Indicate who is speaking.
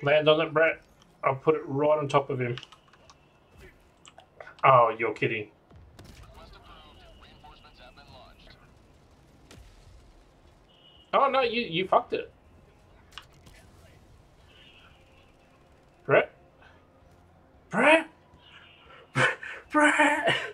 Speaker 1: Land on it, Brett. I'll put it right on top of him. Oh, you're kidding. Oh no, you fucked it. Brett? Brett? Brett?